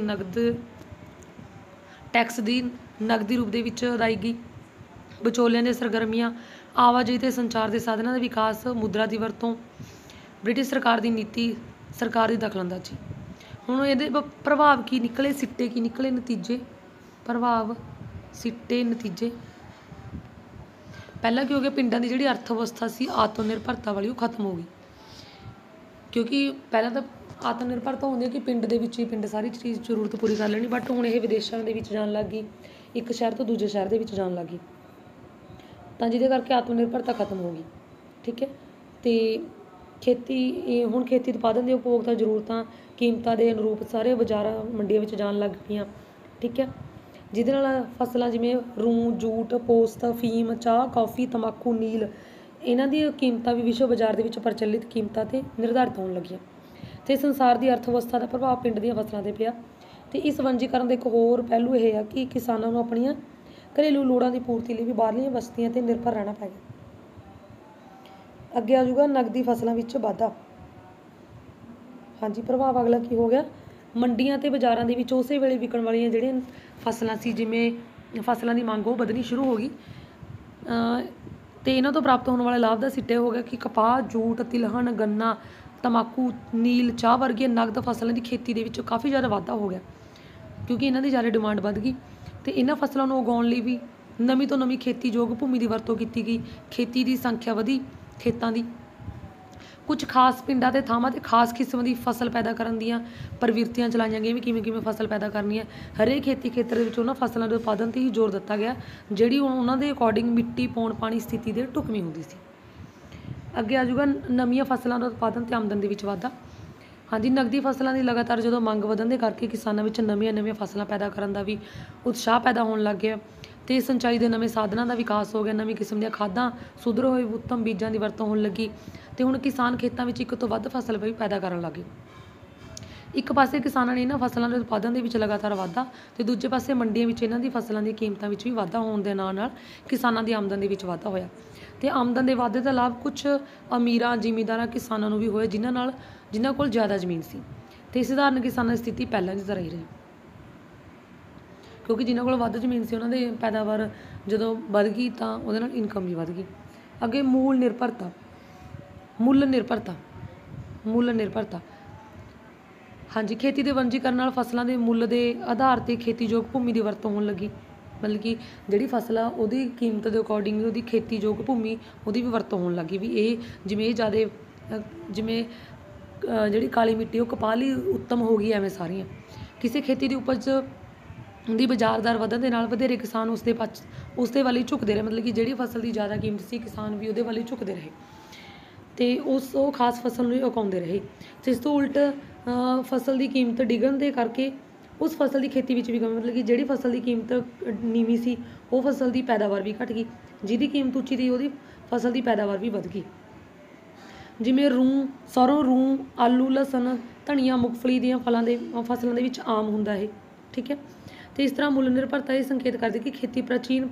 ਟੈਕਸ ਦੀ ਨਗਦੀ ਰੂਪ ਦੇ ਵਿੱਚ ਅਦਾਇਗੀ, ਵਿਚੋਲਿਆਂ ਦੀਆਂ ਸਰਗਰਮੀਆਂ, ਆਵਾਜਾਈ ਅਤੇ ਸੰਚਾਰ ਦੇ ਸਾਧਨਾਂ ਦਾ ਵਿਕਾਸ, ਮੁਦਰਾ ਦੀ ਵਰਤੋਂ, ਬ੍ਰਿਟਿਸ਼ ਸਰਕਾਰ ਦੀ ਨੀਤੀ, ਸਰਕਾਰ ਦੀ ਦਖਲਅੰਦਾਜ਼ੀ। ਹੁਣ ਇਹਦੇ ਪ੍ਰਭਾਵ ਕੀ ਨਿਕਲੇ, ਸਿੱਟੇ ਕੀ ਨਿਕਲੇ, ਨਤੀਜੇ, ਪ੍ਰਭਾਵ, ਸਿੱਟੇ, ਨਤੀਜੇ। ਪਹਿਲਾਂ ਕੀ ਹੋ ਗਿਆ, ਪਿੰਡਾਂ ਦੀ ਜਿਹੜੀ ਅਰਥ ਅਵਸਥਾ ਸੀ ਆਤਮ ਨਿਰਭਰਤਾ ਵਾਲੀ, ਉਹ ਖਤਮ ਹੋ ਗਈ। ਕਿਉਂਕਿ ਪਹਿਲਾਂ ਤਾਂ ਆਤਮ ਨਿਰਭਰਤਾ ਹੁੰਦੀ ਹੈ ਕਿ ਪਿੰਡ ਦੇ ਵਿੱਚ ਹੀ ਪਿੰਡ ਸਾਰੀ ਚੀਜ਼ ਜ਼ਰੂਰਤ ਪੂਰੀ ਕਰ ਲੈਣੀ, ਬਟ ਹੁਣ ਇਹ ਵਿਦੇਸ਼ਾਂ ਦੇ ਵਿੱਚ ਜਾਣ ਲੱਗ ਗਈ, ਇੱਕ ਸ਼ਹਿਰ ਤੋਂ ਦੂਜੇ ਸ਼ਹਿਰ ਦੇ ਵਿੱਚ ਜਾਣ ਲੱਗ ਗਈ, ਤਾਂ ਜਿਹਦੇ ਕਰਕੇ ਆਤਮ ਨਿਰਭਰਤਾ ਖਤਮ ਹੋ ਗਈ। ਠੀਕ ਹੈ, ਅਤੇ ਹੁਣ ਖੇਤੀ ਉਤਪਾਦਨ ਦੇ ਉਪਭੋਗਤਾ ਜ਼ਰੂਰਤਾਂ ਕੀਮਤਾਂ ਦੇ ਅਨੁਰੂਪ ਸਾਰੇ ਬਾਜ਼ਾਰਾਂ ਮੰਡੀਆਂ ਵਿੱਚ ਜਾਣ ਲੱਗ ਪਈਆਂ। ਠੀਕ ਹੈ, ਜਿਹਦੇ ਨਾਲ ਫਸਲਾਂ ਜਿਵੇਂ ਰੂੰ, ਜੂਟ, ਪੋਸਤ, ਅਫੀਮ, ਚਾਹ, ਕੌਫੀ, ਤੰਬਾਕੂ, ਨੀਲ, ਇਹਨਾਂ ਦੀਆਂ ਕੀਮਤਾਂ ਵੀ ਵਿਸ਼ਵ ਬਾਜ਼ਾਰ ਦੇ ਵਿੱਚ ਪ੍ਰਚਲਿਤ ਕੀਮਤਾਂ 'ਤੇ ਨਿਰਧਾਰਿਤ ਹੋਣ ਲੱਗੀਆਂ। ਅਤੇ ਸੰਸਾਰ ਦੀ ਅਰਥ ਅਵਸਥਾ ਦਾ ਪ੍ਰਭਾਵ ਪਿੰਡ ਦੀਆਂ ਫਸਲਾਂ 'ਤੇ ਪਿਆ। ਅਤੇ ਇਸ ਵਣਜੀਕਰਨ ਦਾ ਇੱਕ ਹੋਰ ਪਹਿਲੂ ਇਹ ਆ ਕਿ ਕਿਸਾਨਾਂ ਨੂੰ ਆਪਣੀਆਂ ਘਰੇਲੂ ਲੋੜਾਂ ਦੀ ਪੂਰਤੀ ਲਈ ਵੀ ਬਾਹਰਲੀਆਂ ਬਸਤੀਆਂ 'ਤੇ ਨਿਰਭਰ ਰਹਿਣਾ ਪੈ ਗਿਆ। ਅੱਗੇ ਆ ਜਾਊਗਾ ਨਗਦੀ ਫਸਲਾਂ ਵਿੱਚ ਵਾਧਾ। ਹਾਂਜੀ, ਪ੍ਰਭਾਵ ਅਗਲਾ ਕੀ ਹੋ ਗਿਆ, ਮੰਡੀਆਂ ਅਤੇ ਬਾਜ਼ਾਰਾਂ ਦੇ ਵਿੱਚ ਉਸੇ ਵੇਲੇ ਵਿਕਣ ਵਾਲੀਆਂ ਜਿਹੜੀਆਂ ਫਸਲਾਂ ਸੀ, ਜਿਵੇਂ ਫਸਲਾਂ ਦੀ ਮੰਗ ਉਹ ਵਧਣੀ ਸ਼ੁਰੂ ਹੋ ਗਈ, ਅਤੇ ਇਹਨਾਂ ਤੋਂ ਪ੍ਰਾਪਤ ਹੋਣ ਵਾਲੇ ਲਾਭ ਦਾ ਸਿੱਟੇ ਹੋ ਗਿਆ ਕਿ ਕਪਾਹ, ਜੂਟ, ਤਿਲਹਨ, ਗੰਨਾ, ਤੰਬਾਕੂ, ਨੀਲ, ਚਾਹ ਵਰਗੀਆਂ ਨਗਦ ਫਸਲਾਂ ਦੀ ਖੇਤੀ ਦੇ ਵਿੱਚ ਕਾਫੀ ਜ਼ਿਆਦਾ ਵਾਧਾ ਹੋ ਗਿਆ, ਕਿਉਂਕਿ ਇਹਨਾਂ ਦੀ ਜ਼ਿਆਦਾ ਡਿਮਾਂਡ ਵੱਧ ਗਈ। ਅਤੇ ਇਹਨਾਂ ਫਸਲਾਂ ਨੂੰ ਉਗਾਉਣ ਲਈ ਵੀ ਨਵੀਂ ਤੋਂ ਨਵੀਂ ਖੇਤੀਯੋਗ ਭੂਮੀ ਦੀ ਵਰਤੋਂ ਕੀਤੀ ਗਈ, ਖੇਤੀ ਦੀ ਸੰਖਿਆ ਵਧੀ, ਖੇਤਾਂ ਦੀ ਕੁਝ ਖਾਸ ਪਿੰਡਾਂ ਅਤੇ ਥਾਵਾਂ 'ਤੇ ਖਾਸ ਕਿਸਮ ਦੀ ਫਸਲ ਪੈਦਾ ਕਰਨ ਦੀਆਂ ਪ੍ਰਵਿਰਤੀਆਂ ਚਲਾਈਆਂ ਗਈਆਂ ਵੀ ਕਿਵੇਂ ਫਸਲ ਪੈਦਾ ਕਰਨੀ ਹੈ। ਹਰੇਕ ਖੇਤੀ ਖੇਤਰ ਦੇ ਵਿੱਚ ਉਹਨਾਂ ਫਸਲਾਂ ਦੇ ਉਤਪਾਦਨ 'ਤੇ ਹੀ ਜ਼ੋਰ ਦਿੱਤਾ ਗਿਆ ਜਿਹੜੀ ਉਹਨਾਂ ਦੇ ਅਕੋਰਡਿੰਗ ਮਿੱਟੀ, ਪੌਣ, ਪਾਣੀ, ਸਥਿਤੀ ਦੇ ਢੁਕਵੀਂ ਹੁੰਦੀ ਸੀ। ਅੱਗੇ ਆ ਜਾਊਗਾ ਨਵੀਆਂ ਫਸਲਾਂ ਦਾ ਉਤਪਾਦਨ ਅਤੇ ਆਮਦਨ ਦੇ ਵਿੱਚ ਵਾਧਾ। ਹਾਂਜੀ, ਨਗਦੀ ਫਸਲਾਂ ਦੀ ਲਗਾਤਾਰ ਜਦੋਂ ਮੰਗ ਵਧਣ ਦੇ ਕਰਕੇ ਕਿਸਾਨਾਂ ਵਿੱਚ ਨਵੀਆਂ ਫਸਲਾਂ ਪੈਦਾ ਕਰਨ ਦਾ ਵੀ ਉਤਸ਼ਾਹ ਪੈਦਾ ਹੋਣ ਲੱਗ ਗਿਆ, ਅਤੇ ਸਿੰਚਾਈ ਦੇ ਨਵੇਂ ਸਾਧਨਾਂ ਦਾ ਵਿਕਾਸ ਹੋ ਗਿਆ, ਨਵੀਂ ਕਿਸਮ ਦੀਆਂ ਖਾਦਾਂ, ਸੁਧਰੇ ਹੋਏ ਉੱਤਮ ਬੀਜਾਂ ਦੀ ਵਰਤੋਂ ਹੋਣ ਲੱਗੀ, ਅਤੇ ਹੁਣ ਕਿਸਾਨ ਖੇਤਾਂ ਵਿੱਚ ਇੱਕ ਤੋਂ ਵੱਧ ਫਸਲ ਵੀ ਪੈਦਾ ਕਰਨ ਲੱਗੇ। ਇੱਕ ਪਾਸੇ ਕਿਸਾਨਾਂ ਨੇ ਇਹਨਾਂ ਫਸਲਾਂ ਦੇ ਉਤਪਾਦਨ ਦੇ ਵਿੱਚ ਲਗਾਤਾਰ ਵਾਧਾ, ਅਤੇ ਦੂਜੇ ਪਾਸੇ ਮੰਡੀਆਂ ਵਿੱਚ ਇਹਨਾਂ ਦੀ ਫਸਲਾਂ ਦੀਆਂ ਕੀਮਤਾਂ ਵਿੱਚ ਵੀ ਵਾਧਾ ਹੋਣ ਦੇ ਨਾਲ ਕਿਸਾਨਾਂ ਦੀ ਆਮਦਨ ਦੇ ਵਿੱਚ ਵਾਧਾ ਹੋਇਆ। ਅਤੇ ਆਮਦਨ ਦੇ ਵਾਧੇ ਦਾ ਲਾਭ ਕੁਛ ਅਮੀਰਾਂ, ਜ਼ਿਮੀਂਦਾਰਾਂ, ਕਿਸਾਨਾਂ ਨੂੰ ਵੀ ਹੋਇਆ ਜਿਨ੍ਹਾਂ ਕੋਲ ਜ਼ਿਆਦਾ ਜ਼ਮੀਨ ਸੀ, ਅਤੇ ਸਧਾਰਨ ਕਿਸਾਨਾਂ ਦੀ ਸਥਿਤੀ ਪਹਿਲਾਂ ਦੀ ਤਰ੍ਹਾਂ ਹੀ ਰਹੀ, ਕਿਉਂਕਿ ਜਿਨ੍ਹਾਂ ਕੋਲ ਵੱਧ ਜ਼ਮੀਨ ਸੀ ਉਹਨਾਂ ਦੇ ਪੈਦਾਵਾਰ ਜਦੋਂ ਵੱਧ ਗਈ ਤਾਂ ਉਹਦੇ ਨਾਲ ਇਨਕਮ ਵੀ ਵੱਧ ਗਈ। ਅੱਗੇ ਮੁੱਲ ਨਿਰਭਰਤਾ। ਹਾਂਜੀ, ਖੇਤੀ ਦੇ ਵਣਜੀਕਰਨ ਨਾਲ ਫਸਲਾਂ ਦੇ ਮੁੱਲ ਦੇ ਆਧਾਰ 'ਤੇ ਖੇਤੀਯੋਗ ਭੂਮੀ ਦੀ ਵਰਤੋਂ ਹੋਣ ਲੱਗੀ, ਮਤਲਬ ਕਿ ਜਿਹੜੀ ਫਸਲ ਆ ਉਹਦੀ ਕੀਮਤ ਦੇ ਅਕੋਰਡਿੰਗ ਉਹਦੀ ਖੇਤੀਯੋਗ ਭੂਮੀ ਉਹਦੀ ਵੀ ਵਰਤੋਂ ਹੋਣ ਲੱਗੀ ਵੀ ਇਹ ਜਿਵੇਂ ਜਿਹੜੀ ਕਾਲੀ ਮਿੱਟੀ ਉਹ ਕਪਾਹ ਲਈ ਉੱਤਮ ਹੋ ਗਈ, ਐਵੇਂ ਸਾਰੀਆਂ ਕਿਸੇ ਖੇਤੀ ਦੀ ਉਪਜ ਦੀ ਬਾਜ਼ਾਰ ਦਰ ਵਧਣ ਦੇ ਨਾਲ ਵਧੇਰੇ ਕਿਸਾਨ ਉਸਦੇ ਵੱਲ ਹੀ ਝੁਕਦੇ ਰਹੇ, ਮਤਲਬ ਕਿ ਜਿਹੜੀ ਫਸਲ ਦੀ ਜ਼ਿਆਦਾ ਕੀਮਤ ਸੀ ਕਿਸਾਨ ਵੀ ਉਹਦੇ ਵੱਲ ਹੀ ਝੁਕਦੇ ਰਹੇ, ਅਤੇ ਉਹ ਖਾਸ ਫਸਲ ਨੂੰ ਹੀ ਉਗਾਉਂਦੇ ਰਹੇ। ਅਤੇ ਇਸ ਤੋਂ ਉਲਟ ਫਸਲ ਦੀ ਕੀਮਤ ਡਿੱਗਣ ਦੇ ਕਰਕੇ ਉਸ ਫਸਲ ਦੀ ਖੇਤੀ ਵਿੱਚ ਵੀ ਕਮੀ, ਮਤਲਬ ਕਿ ਜਿਹੜੀ ਫਸਲ ਦੀ ਕੀਮਤ ਨੀਵੀਂ ਸੀ ਉਹ ਫਸਲ ਦੀ ਪੈਦਾਵਾਰ ਵੀ ਘੱਟ ਗਈ, ਜਿਹਦੀ ਕੀਮਤ ਉੱਚੀ ਸੀ ਉਹਦੀ ਫਸਲ ਦੀ ਪੈਦਾਵਾਰ ਵੀ ਵੱਧ ਗਈ। ਜਿਵੇਂ ਸਰੋਂ, ਆਲੂ, ਲਸਣ, ਧਨੀਆ, ਮੁਗਫਲੀ ਦੀਆਂ ਫਸਲਾਂ ਦੇ ਵਿੱਚ ਆਮ ਹੁੰਦਾ ਇਹ। ਠੀਕ ਹੈ, ਅਤੇ ਇਸ ਤਰ੍ਹਾਂ ਮੁੱਲ ਨਿਰਭਰਤਾ ਇਹ ਸੰਕੇਤ ਕਰਦੀ ਕਿ ਖੇਤੀ ਪ੍ਰਾਚੀਨ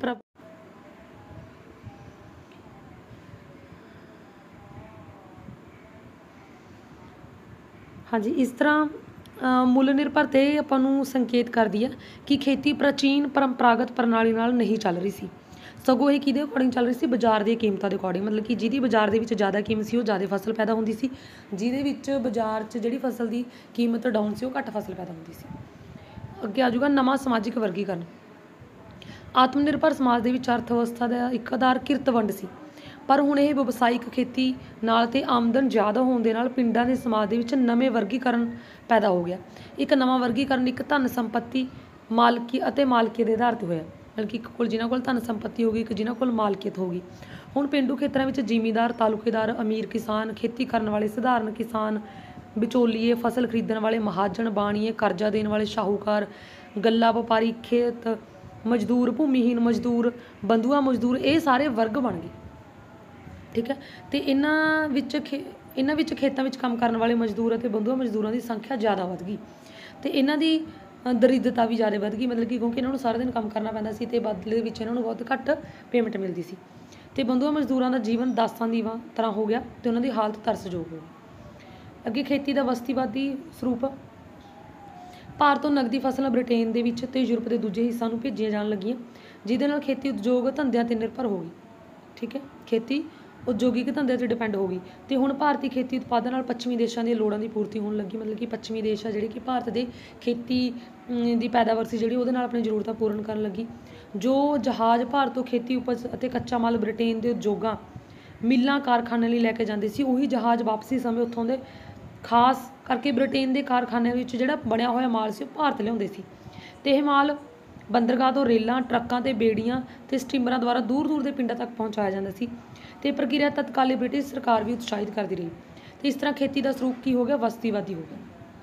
ਹਾਂਜੀ, ਇਸ ਤਰ੍ਹਾਂ ਮੁੱਲ ਨਿਰਭਰਤਾ ਇਹ ਆਪਾਂ ਨੂੰ ਸੰਕੇਤ ਕਰਦੀ ਹੈ ਕਿ ਖੇਤੀ ਪ੍ਰਾਚੀਨ ਪਰੰਪਰਾਗਤ ਪ੍ਰਣਾਲੀ ਨਾਲ ਨਹੀਂ ਚੱਲ ਰਹੀ ਸੀ, ਸਗੋਂ ਇਹ ਕਿਹਦੇ ਅਕੋਰਡਿੰਗ ਚੱਲ ਰਹੀ ਸੀ, ਬਾਜ਼ਾਰ ਦੀਆਂ ਕੀਮਤਾਂ ਦੇ ਅਕੋਰਡਿੰਗ, ਮਤਲਬ ਕਿ ਜਿਹਦੀ ਬਾਜ਼ਾਰ ਦੇ ਵਿੱਚ ਜ਼ਿਆਦਾ ਕੀਮਤ ਸੀ ਉਹ ਜ਼ਿਆਦਾ ਫਸਲ ਪੈਦਾ ਹੁੰਦੀ ਸੀ, ਜਿਹਦੇ ਵਿੱਚ ਬਾਜ਼ਾਰ 'ਚ ਜਿਹੜੀ ਫਸਲ ਦੀ ਕੀਮਤ ਡਾਊਨ ਸੀ ਉਹ ਘੱਟ ਫਸਲ ਪੈਦਾ ਹੁੰਦੀ ਸੀ। ਅੱਗੇ ਆ ਜਾਊਗਾ ਨਵਾਂ ਸਮਾਜਿਕ ਵਰਗੀਕਰਨ। ਆਤਮ ਨਿਰਭਰ ਸਮਾਜ ਦੇ ਵਿੱਚ ਅਰਥ ਅਵਸਥਾ ਦਾ ਇੱਕ ਆਧਾਰ ਕਿਰਤ ਵੰਡ ਸੀ, ਪਰ ਹੁਣ ਇਹ ਵਿਵਸਾਇਕ ਖੇਤੀ ਨਾਲ ਅਤੇ ਆਮਦਨ ਜ਼ਿਆਦਾ ਹੋਣ ਦੇ ਨਾਲ ਪਿੰਡਾਂ ਦੇ ਸਮਾਜ ਦੇ ਵਿੱਚ ਨਵੇਂ ਵਰਗੀਕਰਨ ਪੈਦਾ ਹੋ ਗਿਆ। ਇੱਕ ਨਵਾਂ ਵਰਗੀਕਰਨ ਇੱਕ ਧਨ ਸੰਪੱਤੀ, ਮਾਲਕੀ ਅਤੇ ਮਾਲਕੀਅਤ ਦੇ ਆਧਾਰ 'ਤੇ ਹੋਇਆ, ਮਤਲਬ ਕਿ ਇੱਕ ਕੋਲ ਜਿਨ੍ਹਾਂ ਕੋਲ ਧਨ ਸੰਪੱਤੀ ਹੋ ਗਈ, ਇੱਕ ਜਿਨ੍ਹਾਂ ਕੋਲ ਮਾਲਕੀਅਤ ਹੋ ਗਈ। ਹੁਣ ਪੇਂਡੂ ਖੇਤਰਾਂ ਵਿੱਚ ਜ਼ਿਮੀਂਦਾਰ, ਤਾਲੁਕੇਦਾਰ, ਅਮੀਰ ਕਿਸਾਨ, ਖੇਤੀ ਕਰਨ ਵਾਲੇ ਸਧਾਰਨ ਕਿਸਾਨ, ਵਿਚੋਲੀਏ, ਫਸਲ ਖਰੀਦਣ ਵਾਲੇ ਮਹਾਜਨ, ਬਾਣੀਏ, ਕਰਜ਼ਾ ਦੇਣ ਵਾਲੇ ਸ਼ਾਹੂਕਾਰ, ਗੱਲਾ ਵਪਾਰੀ, ਖੇਤ ਮਜ਼ਦੂਰ, ਭੂਮੀਹੀਨ ਮਜ਼ਦੂਰ, ਬੰਧੂਆ ਮਜ਼ਦੂਰ, ਇਹ ਸਾਰੇ ਵਰਗ ਬਣ ਗਏ। ਠੀਕ ਹੈ, ਅਤੇ ਇਹਨਾਂ ਵਿੱਚ ਖੇਤਾਂ ਵਿੱਚ ਕੰਮ ਕਰਨ ਵਾਲੇ ਮਜ਼ਦੂਰ ਅਤੇ ਬੰਧੂਆ ਮਜ਼ਦੂਰਾਂ ਦੀ ਸੰਖਿਆ ਜ਼ਿਆਦਾ ਵੱਧ ਗਈ, ਅਤੇ ਇਹਨਾਂ ਦੀ ਦਰਿਦਰਤਾ ਵੀ ਜ਼ਿਆਦਾ ਵੱਧ ਗਈ, ਮਤਲਬ ਕਿ ਕਿਉਂਕਿ ਇਹਨਾਂ ਨੂੰ ਸਾਰਾ ਦਿਨ ਕੰਮ ਕਰਨਾ ਪੈਂਦਾ ਸੀ ਅਤੇ ਬਦਲੇ ਵਿੱਚ ਇਹਨਾਂ ਨੂੰ ਬਹੁਤ ਘੱਟ ਪੇਮੈਂਟ ਮਿਲਦੀ ਸੀ, ਅਤੇ ਬੰਧੂਆ ਮਜ਼ਦੂਰਾਂ ਦਾ ਜੀਵਨ ਦਾਸਾਂ ਦੀ ਤਰ੍ਹਾਂ ਹੋ ਗਿਆ ਅਤੇ ਉਹਨਾਂ ਦੀ ਹਾਲਤ ਤਰਸਯੋਗ ਹੋ ਗਈ। ਅੱਗੇ ਖੇਤੀ ਦਾ ਬਸਤੀਵਾਦੀ ਸਰੂਪ। ਭਾਰਤ ਤੋਂ ਨਗਦੀ ਫਸਲਾਂ ਬ੍ਰਿਟੇਨ ਦੇ ਵਿੱਚ ਅਤੇ ਯੂਰਪ ਦੇ ਦੂਜੇ ਹਿੱਸਿਆਂ ਨੂੰ ਭੇਜੀਆਂ ਜਾਣ ਲੱਗੀਆਂ, ਜਿਹਦੇ ਨਾਲ ਖੇਤੀ ਉਦਯੋਗ ਧੰਦਿਆਂ 'ਤੇ ਨਿਰਭਰ ਹੋ ਗਈ। ਠੀਕ ਹੈ, ਖੇਤੀ ਉਦਯੋਗਿਕ ਧੰਦੇ 'ਤੇ ਡਿਪੈਂਡ ਹੋ ਗਈ। ਅਤੇ ਹੁਣ ਭਾਰਤੀ ਖੇਤੀ ਉਤਪਾਦਨ ਨਾਲ ਪੱਛਮੀ ਦੇਸ਼ਾਂ ਦੀਆਂ ਲੋੜਾਂ ਦੀ ਪੂਰਤੀ ਹੋਣ ਲੱਗੀ। ਮਤਲਬ ਕਿ ਪੱਛਮੀ ਦੇਸ਼ ਆ ਜਿਹੜੇ ਕਿ ਭਾਰਤ ਦੇ ਖੇਤੀ ਦੀ ਪੈਦਾਵਾਰ ਸੀ ਜਿਹੜੀ ਉਹਦੇ ਨਾਲ ਆਪਣੀ ਜ਼ਰੂਰਤਾਂ ਪੂਰਨ ਕਰਨ ਲੱਗੀ। ਜੋ ਜਹਾਜ਼ ਭਾਰਤ ਤੋਂ ਖੇਤੀ ਉਪਜ ਅਤੇ ਕੱਚਾ ਮਾਲ ਬ੍ਰਿਟੇਨ ਦੇ ਉਦਯੋਗਾਂ ਮਿੱਲਾਂ ਕਾਰਖਾਨਿਆਂ ਲਈ ਲੈ ਕੇ ਜਾਂਦੇ ਸੀ, ਉਹੀ ਜਹਾਜ਼ ਵਾਪਸੀ ਸਮੇਂ ਉੱਥੋਂ ਦੇ ਖਾਸ ਕਰਕੇ ਬ੍ਰਿਟੇਨ ਦੇ ਕਾਰਖਾਨਿਆਂ ਵਿੱਚ ਜਿਹੜਾ ਬਣਿਆ ਹੋਇਆ ਮਾਲ ਸੀ ਉਹ ਭਾਰਤ ਲਿਆਉਂਦੇ ਸੀ। ਅਤੇ ਇਹ ਮਾਲ ਬੰਦਰਗਾਹ ਤੋਂ ਰੇਲਾਂ, ਟਰੱਕਾਂ ਅਤੇ ਬੇੜੀਆਂ ਅਤੇ ਸਟੀਮਰਾਂ ਦੁਆਰਾ ਦੂਰ ਦੂਰ ਦੇ ਪਿੰਡਾਂ ਤੱਕ ਪਹੁੰਚਾਇਆ ਜਾਂਦਾ ਸੀ। ਅਤੇ ਇਹ ਪ੍ਰਕਿਰਿਆ ਤਤਕਾਲੀ ਬ੍ਰਿਟਿਸ਼ ਸਰਕਾਰ ਵੀ ਉਤਸ਼ਾਹਿਤ ਕਰਦੀ ਰਹੀ। ਅਤੇ ਇਸ ਤਰ੍ਹਾਂ ਖੇਤੀ ਦਾ ਸਰੂਪ ਕੀ ਹੋ ਗਿਆ, ਬਸਤੀਵਾਦੀ ਹੋ ਗਿਆ।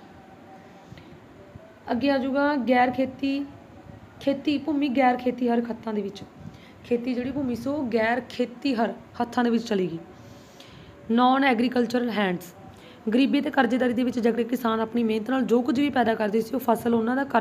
ਅੱਗੇ ਆ ਜਾਊਗਾ ਗੈਰ ਖੇਤੀ ਭੂਮੀ ਗੈਰ ਖੇਤੀ ਹਰ ਖੱਤਾਂ ਦੇ ਵਿੱਚ। ਖੇਤੀ ਜਿਹੜੀ ਭੂਮੀ ਸੀ ਉਹ ਗੈਰ ਖੇਤੀ ਹਰ ਹੱਥਾਂ ਦੇ ਵਿੱਚ ਚਲੀ ਗਈ। ਨੌਨ ਐਗਰੀਕਲਚਰਲ ਹੈਂਡਸ, ਗਰੀਬੀ ਅਤੇ ਕਰਜ਼ੇਦਾਰੀ ਦੇ ਵਿੱਚ ਜਕੜੇ ਕਿਸਾਨ ਆਪਣੀ ਮਿਹਨਤ ਨਾਲ ਜੋ ਕੁਝ ਵੀ ਪੈਦਾ ਕਰਦੇ ਸੀ ਉਹ ਫਸਲ ਉਹਨਾਂ ਦਾ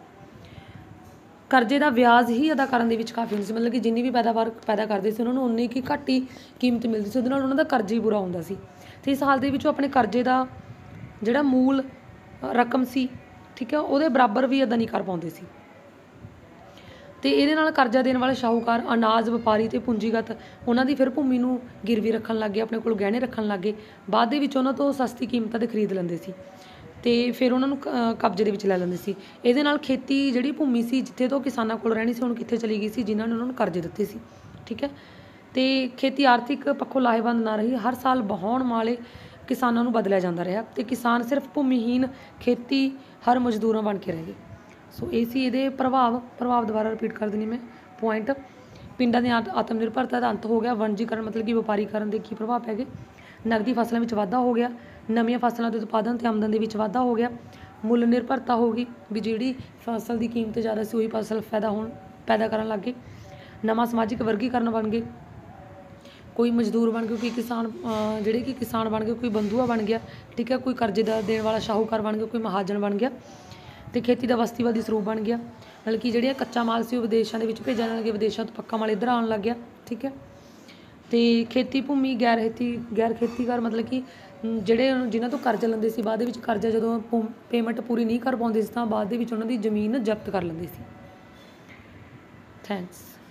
ਕਰਜ਼ੇ ਦਾ ਵਿਆਜ ਹੀ ਅਦਾ ਕਰਨ ਦੇ ਵਿੱਚ ਕਾਫੀ ਹੁੰਦੀ ਸੀ। ਮਤਲਬ ਕਿ ਜਿੰਨੀ ਵੀ ਪੈਦਾਵਾਰ ਪੈਦਾ ਕਰਦੇ ਸੀ ਉਹਨਾਂ ਨੂੰ ਉਨੀ ਕੀ ਘੱਟ ਹੀ ਕੀਮਤ ਮਿਲਦੀ ਸੀ, ਉਹਦੇ ਨਾਲ ਉਹਨਾਂ ਦਾ ਕਰਜ਼ਾ ਹੀ ਪੂਰਾ ਹੁੰਦਾ ਸੀ। ਅਤੇ ਇਸ ਹਾਲ ਦੇ ਵਿੱਚ ਉਹ ਆਪਣੇ ਕਰਜ਼ੇ ਦਾ ਜਿਹੜਾ ਮੂਲ ਰਕਮ ਸੀ, ਠੀਕ ਹੈ, ਉਹਦੇ ਬਰਾਬਰ ਵੀ ਅਦਾ ਨਹੀਂ ਕਰ ਪਾਉਂਦੇ ਸੀ। ਅਤੇ ਇਹਦੇ ਨਾਲ ਕਰਜ਼ਾ ਦੇਣ ਵਾਲੇ ਸ਼ਾਹੂਕਾਰ, ਅਨਾਜ ਵਪਾਰੀ ਅਤੇ ਪੂੰਜੀਗਤ ਉਹਨਾਂ ਦੀ ਫਿਰ ਭੂਮੀ ਨੂੰ ਗਿਰਵੀ ਰੱਖਣ ਲੱਗ ਗਏ, ਆਪਣੇ ਕੋਲ ਗਹਿਣੇ ਰੱਖਣ ਲੱਗ ਗਏ। ਬਾਅਦ ਦੇ ਵਿੱਚ ਉਹਨਾਂ ਤੋਂ ਸਸਤੀ ਕੀਮਤਾਂ 'ਤੇ ਖਰੀਦ ਲੈਂਦੇ ਸੀ ਅਤੇ ਫਿਰ ਉਹਨਾਂ ਨੂੰ ਕਬਜ਼ੇ ਦੇ ਵਿੱਚ ਲੈ ਲੈਂਦੇ ਸੀ। ਇਹਦੇ ਨਾਲ ਖੇਤੀ ਜਿਹੜੀ ਭੂਮੀ ਸੀ ਜਿੱਥੇ ਤੋਂ ਕਿਸਾਨਾਂ ਕੋਲ ਰਹਿਣੀ ਸੀ ਹੁਣ ਕਿੱਥੇ ਚਲੀ ਗਈ ਸੀ, ਜਿਨ੍ਹਾਂ ਨੇ ਉਹਨਾਂ ਨੂੰ ਕਰਜ਼ੇ ਦਿੱਤੇ ਸੀ, ਠੀਕ ਹੈ। ਅਤੇ ਖੇਤੀ ਆਰਥਿਕ ਪੱਖੋਂ ਲਾਹੇਵੰਦ ਨਾ ਰਹੀ। ਹਰ ਸਾਲ ਵਾਹੁਣ ਵਾਲੇ ਕਿਸਾਨਾਂ ਨੂੰ ਬਦਲਿਆ ਜਾਂਦਾ ਰਿਹਾ ਅਤੇ ਕਿਸਾਨ ਸਿਰਫ ਭੂਮੀਹੀਨ ਖੇਤੀ ਹਰ ਮਜ਼ਦੂਰਾਂ ਬਣ ਕੇ ਰਹਿ ਗਏ। ਸੋ ਇਹ ਸੀ ਇਹਦੇ ਪ੍ਰਭਾਵ ਦੁਬਾਰਾ ਰਿਪੀਟ ਕਰ ਦਿੰਦੀ ਮੈਂ ਪੁਆਇੰਟ। ਪਿੰਡਾਂ ਦੀ ਆਤਮ ਨਿਰਭਰਤਾ ਦਾ ਅੰਤ ਹੋ ਗਿਆ। ਵਣਜੀਕਰਨ ਮਤਲਬ ਕਿ ਵਪਾਰੀਕਰਨ ਦੇ ਕੀ ਪ੍ਰਭਾਵ ਪੈ ਗਏ। ਨਗਦੀ ਫਸਲਾਂ ਵਿੱਚ ਵਾਧਾ ਹੋ ਗਿਆ। ਨਵੀਆਂ ਫਸਲਾਂ ਦੇ ਉਤਪਾਦਨ ਅਤੇ ਆਮਦਨ ਦੇ ਵਿੱਚ ਵਾਧਾ ਹੋ ਗਿਆ। ਮੁੱਲ ਨਿਰਭਰਤਾ ਹੋ ਗਈ ਵੀ ਜਿਹੜੀ ਫਸਲ ਦੀ ਕੀਮਤ ਜ਼ਿਆਦਾ ਸੀ ਉਹੀ ਫਸਲ ਪੈਦਾ ਕਰਨ ਲੱਗ ਗਏ। ਨਵਾਂ ਸਮਾਜਿਕ ਵਰਗੀਕਰਨ ਬਣ ਗਏ। ਕੋਈ ਮਜ਼ਦੂਰ ਬਣ ਗਏ, ਕੋਈ ਕਿਸਾਨ ਜਿਹੜੇ ਕਿ ਕਿਸਾਨ ਬਣ ਗਏ, ਕੋਈ ਬੰਧੂਆ ਬਣ ਗਿਆ, ਠੀਕ ਹੈ, ਕੋਈ ਕਰਜ਼ੇ ਦਾ ਦੇਣ ਵਾਲਾ ਸ਼ਾਹੂਕਾਰ ਬਣ ਗਿਆ, ਕੋਈ ਮਹਾਜਨ ਬਣ ਗਿਆ। ਅਤੇ ਖੇਤੀ ਦਾ ਬਸਤੀਵਾਦੀ ਸਰੂਪ ਬਣ ਗਿਆ। ਮਤਲਬ ਕਿ ਜਿਹੜਾ ਕੱਚਾ ਮਾਲ ਸੀ ਉਹ ਵਿਦੇਸ਼ਾਂ ਦੇ ਵਿੱਚ ਭੇਜਣ ਲੱਗੇ, ਵਿਦੇਸ਼ਾਂ ਤੋਂ ਪੱਕਾ ਮਾਲ ਇੱਧਰ ਆਉਣ ਲੱਗ ਗਿਆ, ਠੀਕ ਹੈ। ਅਤੇ ਖੇਤੀ ਭੂਮੀ ਗੈਰ ਖੇਤੀਕਾਰ ਮਤਲਬ ਕਿ ਜਿਨ੍ਹਾਂ ਤੋਂ ਕਰਜ਼ਾ ਲੈਂਦੇ ਸੀ, ਬਾਅਦ ਦੇ ਵਿੱਚ ਕਰਜ਼ਾ ਜਦੋਂ ਪੇਮੈਂਟ ਪੂਰੀ ਨਹੀਂ ਕਰ ਪਾਉਂਦੇ ਸੀ ਤਾਂ ਬਾਅਦ ਦੇ ਵਿੱਚ ਉਹਨਾਂ ਦੀ ਜ਼ਮੀਨ ਜ਼ਬਤ ਕਰ ਲੈਂਦੇ ਸੀ। ਥੈਂਕਸ।